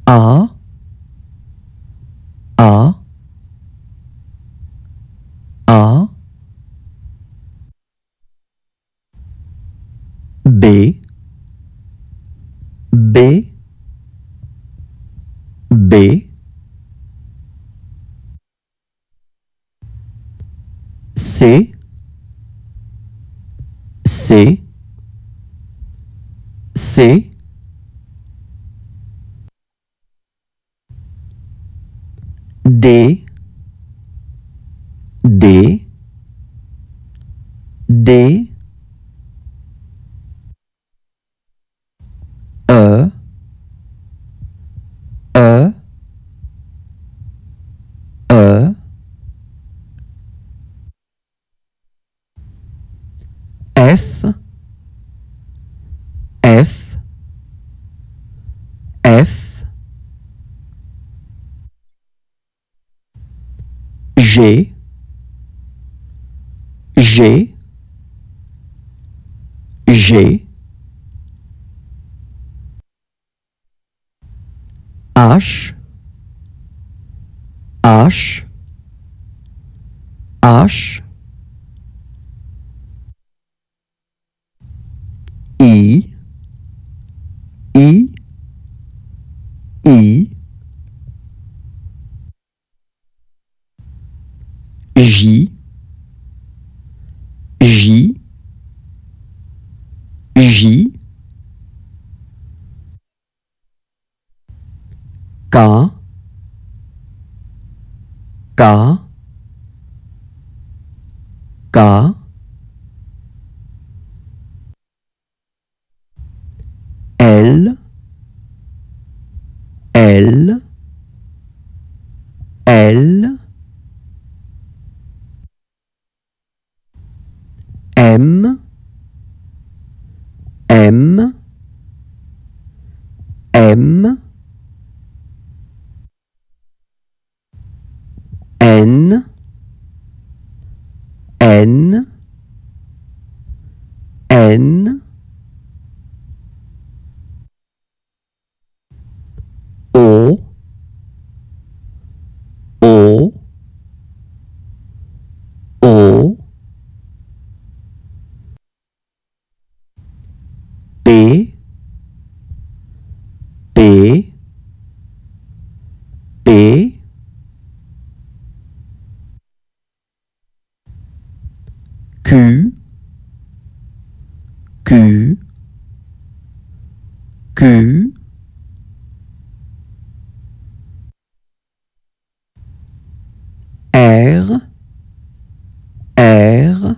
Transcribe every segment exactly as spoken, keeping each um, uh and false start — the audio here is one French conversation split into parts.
A, A, A, B, B, B, C, C, C, D, D, D, E, E, E, F, F, F, G, G, G, H, H, H, I, I, I, J, J, J, K, K, K, L, L, L, M, M, M, N, N, N, O, O, O, P, P, P, Q, Q, Q, R, R,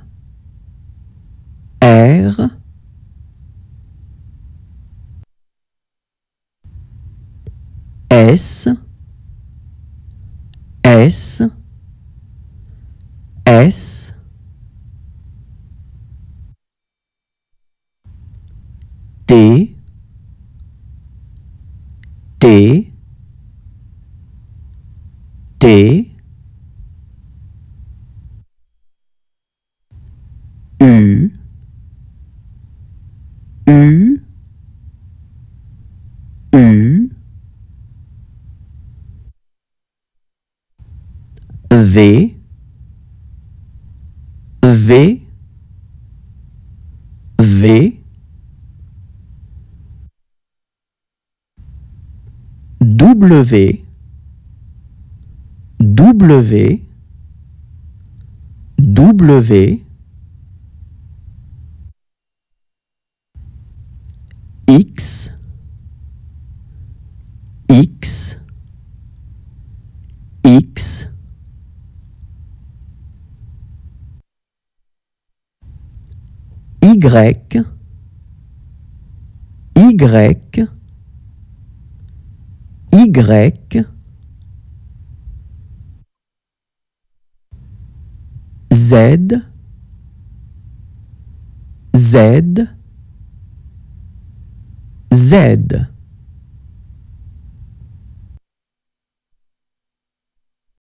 R, S, S, S, T, T, T, U, U, U, V, V, V, W, W, W, X, X, X, Y, Y, Y, Z, Z, Z.